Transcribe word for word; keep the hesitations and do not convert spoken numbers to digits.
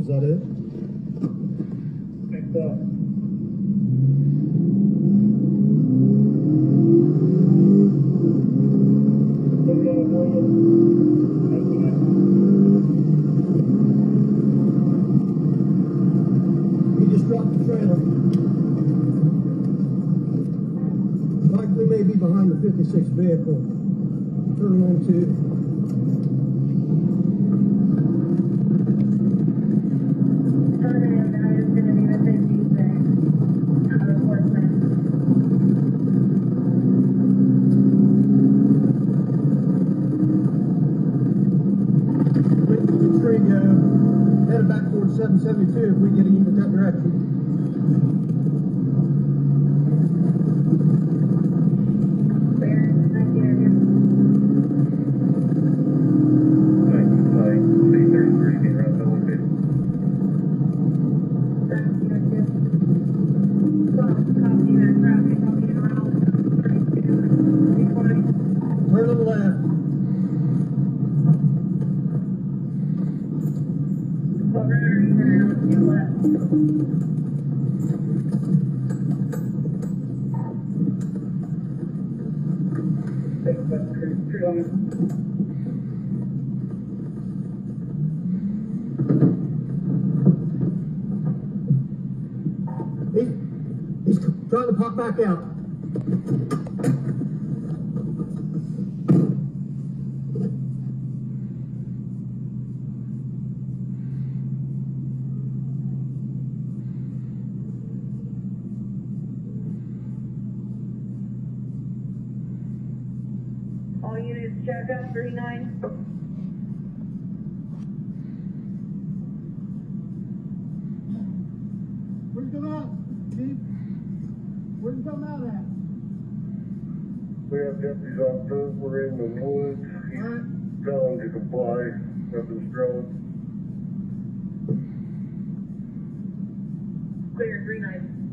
Is that it? Picked up. He just dropped the trailer. Likely may be behind the fifty-six vehicle. Turn on two. Tree go, headed back towards seven seventy-two if we get a unit that direction. Turn on the left. He's, he's trying to pop back out. All units, check out three nine. Where'd you come out, Steve? Where'd you come out at? We have deputies on foot. We're in the woods. He's Alright. telling to comply. Nothing's wrong. Clear three nine.